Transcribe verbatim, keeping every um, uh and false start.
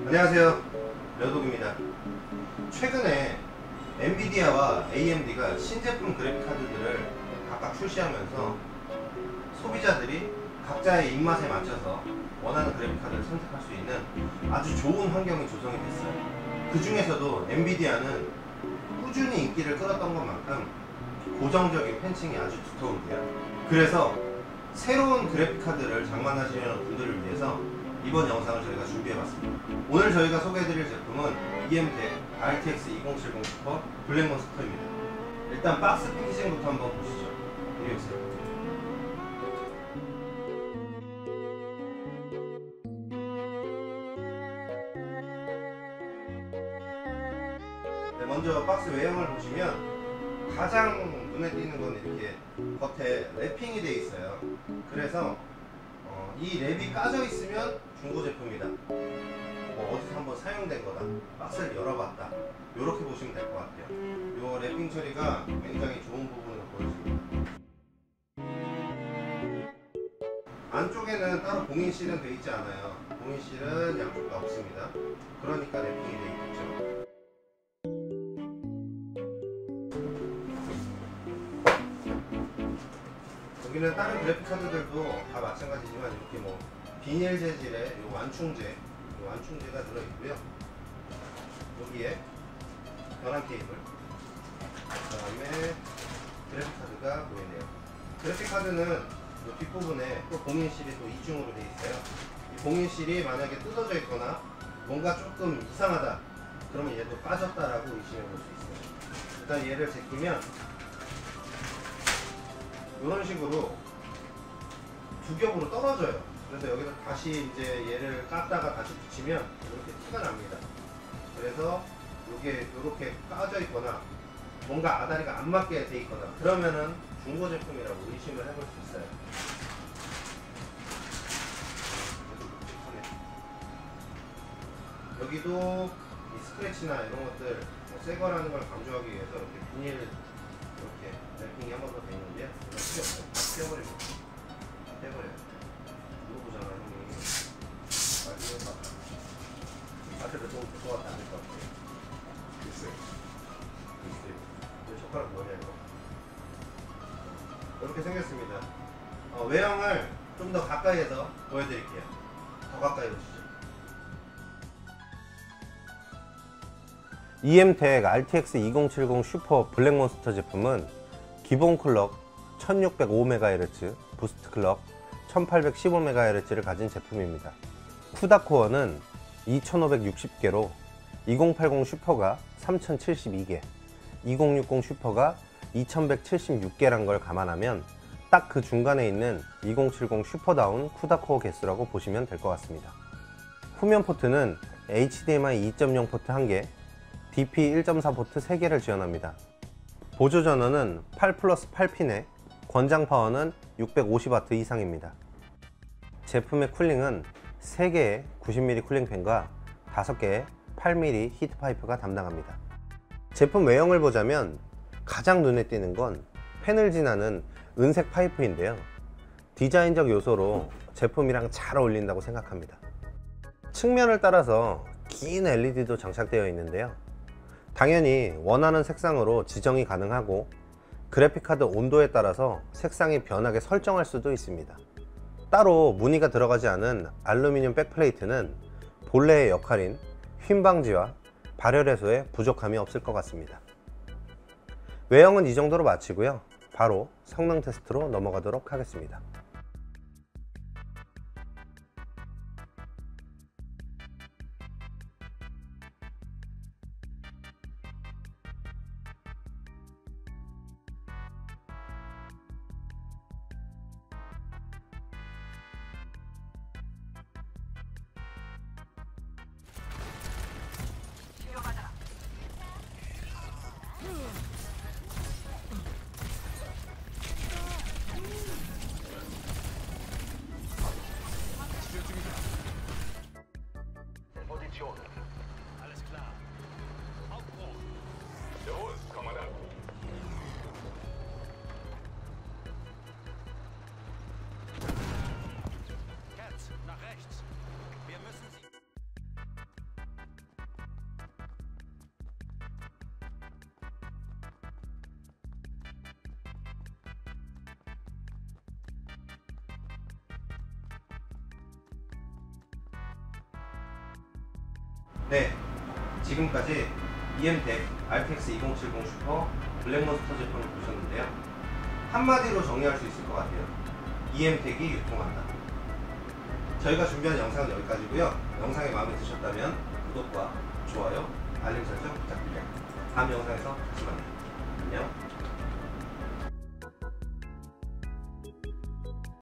안녕하세요, 려독입니다. 최근에 엔비디아와 에이엠디가 신제품 그래픽카드들을 각각 출시하면서 소비자들이 각자의 입맛에 맞춰서 원하는 그래픽카드를 선택할 수 있는 아주 좋은 환경이 조성이 됐어요. 그 중에서도 엔비디아는 꾸준히 인기를 끌었던 것만큼 고정적인 팬층이 아주 두터운데요. 그래서 새로운 그래픽카드를 장만하시려는 분들을 위해서 이번 영상을 저희가 준비해봤습니다. 오늘 저희가 소개해드릴 제품은 이엠텍 알티엑스 이공칠공 슈퍼 블랙몬스터입니다. 일단 박스 패키징부터 한번 보시죠. 이리 오세요. 네, 먼저 박스 외형을 보시면 가장 눈에 띄는 건 이렇게 겉에 랩핑이 되어 있어요. 그래서 어, 이 랩이 까져 있으면 중고 제품이다, 뭐 어디서 한번 사용된 거다, 박스를 열어봤다, 이렇게 보시면 될 것 같아요. 이 랩핑 처리가 굉장히 좋은 부분으로 보여집니다. 안쪽에는 따로 봉인실은 되어 있지 않아요. 봉인실은 양쪽 다 없습니다. 그러니까 랩핑이 되어 있겠죠. 여기는 다른 그래픽카드들도 다 마찬가지지만 이렇게 뭐 비닐 재질의 요 완충제, 요 완충제가 들어있고요. 여기에 변환 케이블, 그 다음에 그래픽카드가 보이네요. 그래픽카드는 이 뒷부분에 또 봉인실이 또 이중으로 되어 있어요. 이 봉인실이 만약에 뜯어져 있거나 뭔가 조금 이상하다 그러면 얘도 빠졌다라고 의심해 볼 수 있어요. 일단 얘를 제끼면 이런 식으로 두 겹으로 떨어져요. 그래서 여기서 다시 이제 얘를 깠다가 다시 붙이면 이렇게 티가 납니다. 그래서 이게 이렇게 까져 있거나 뭔가 아다리가 안 맞게 돼 있거나 그러면은 중고 제품이라고 의심을 해볼 수 있어요. 여기도 이 스크래치나 이런 것들 뭐 새 거라는 걸 강조하기 위해서 이렇게 비닐 이렇게 랩핑이 한 번 더 돼 있는데요. 이건 필요 없어요. 다 떼버리고 다 떼버려요. 이거 보잖아, 형이. 아, 이거 봐. 마트를 좀 좋아하면 안 될 것 같아요. 글쎄. 글쎄. 왜 젓가락 뭐냐, 이거. 이렇게 생겼습니다. 어, 외형을 좀 더 가까이에서 보여드릴게요. 더 가까이 오시죠. 이엠텍 알티엑스 이공칠공 슈퍼 블랙몬스터 제품은 기본 클럭 천육백오 메가헤르츠, 부스트 클럭 천팔백십오 메가헤르츠를 가진 제품입니다. 쿠다 코어는 이천오백육십 개로 이공팔공 슈퍼가 삼천칠십이 개, 이공육공 슈퍼가 이천백칠십육 개란 걸 감안하면 딱 그 중간에 있는 이공칠공 슈퍼다운 쿠다 코어 개수라고 보시면 될 것 같습니다. 후면 포트는 에이치디엠아이 이 점 영 포트 한 개, 디피 일 점 사 포트 세 개를 지원합니다. 보조 전원은 팔 플러스 팔 핀에 권장 파워는 육백오십 와트 이상입니다. 제품의 쿨링은 세 개의 구십 밀리미터 쿨링팬과 다섯 개의 팔 밀리미터 히트파이프가 담당합니다. 제품 외형을 보자면 가장 눈에 띄는 건 팬을 지나는 은색 파이프인데요. 디자인적 요소로 제품이랑 잘 어울린다고 생각합니다. 측면을 따라서 긴 엘이디도 장착되어 있는데요. 당연히 원하는 색상으로 지정이 가능하고 그래픽카드 온도에 따라서 색상이 변하게 설정할 수도 있습니다. 따로 무늬가 들어가지 않은 알루미늄 백플레이트는 본래의 역할인 휨 방지와 발열 해소에 부족함이 없을 것 같습니다. 외형은 이 정도로 마치고요. 바로 성능 테스트로 넘어가도록 하겠습니다. 네, 지금까지 이엠텍 알텍스 이공칠공 슈퍼 블랙몬스터 제품을 보셨는데요. 한마디로 정리할 수 있을 것 같아요. 이엠텍이 유통한다. 저희가 준비한 영상은 여기까지고요. 영상이 마음에 드셨다면 구독과 좋아요, 알림 설정 부탁드려요. 다음 영상에서 다시 만나요. 안녕.